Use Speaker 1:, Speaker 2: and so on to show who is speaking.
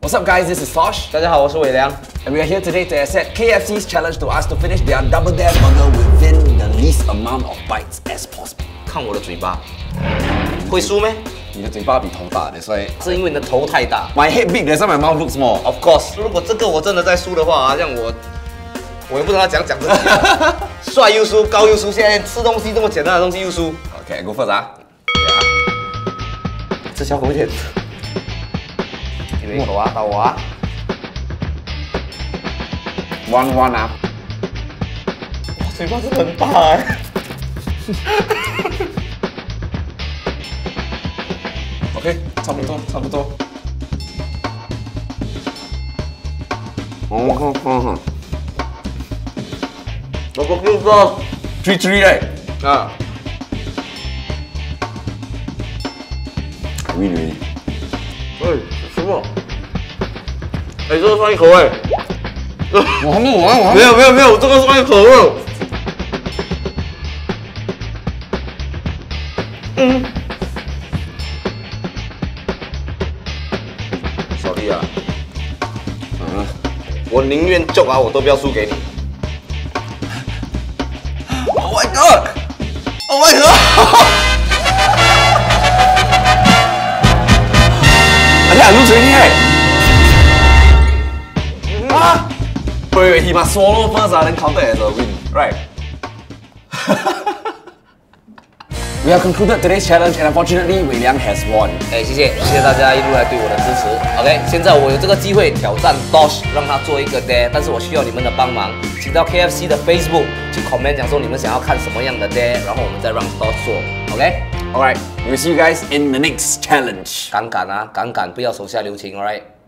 Speaker 1: What's up, guys? This is Tosh.
Speaker 2: 大家好，我是伟良
Speaker 1: And we are here today to accept KFC's challenge to us to finish their Double Dare burger within the least amount of bites as possible.
Speaker 2: 看我的嘴巴，会输咩？
Speaker 1: 你的嘴巴比头大，所以
Speaker 2: 是因为你的头太大。
Speaker 1: My head big, that's why my mouth looks small.
Speaker 2: Of course， 如果这个我真的在输的话，像我也不知道讲自己，帅又输，高又输，现在吃东西这么简单的东西又输。
Speaker 1: Okay, go first 啊。
Speaker 2: 吃小口一点。有一口啊，到我啊。
Speaker 1: One 啊。
Speaker 2: 嘴巴真的很大哎。
Speaker 1: OK， 差不多，差不多。
Speaker 2: 我不知道。
Speaker 1: 3 right？
Speaker 2: 啊。
Speaker 1: Really？
Speaker 2: 哎，什么？哎，这个算一口哎。
Speaker 1: 我还没完，
Speaker 2: 没有，这个算一口肉。小弟啊，我宁愿救啊，我都不要输给你。
Speaker 1: Oh my god! Oh my god! I think I lose already, right? Ah! Wait, he must swallow first then count it as a win, right? We have concluded today's challenge and unfortunately, Weiliang has won.
Speaker 2: 哎，谢谢大家一路来对我的支持。OK， 现在我有这个机会挑战 Tosh， 让他做一个 dare， 但是我需要你们的帮忙，请到 KFC 的 Facebook 去 comment 讲说你们想要看什么样的 dare， 然后我们再让 Tosh 做。OK，
Speaker 1: Alright, we'll see you guys in the next challenge.
Speaker 2: 敢敢啊，敢敢，不要手下留情 ，Alright。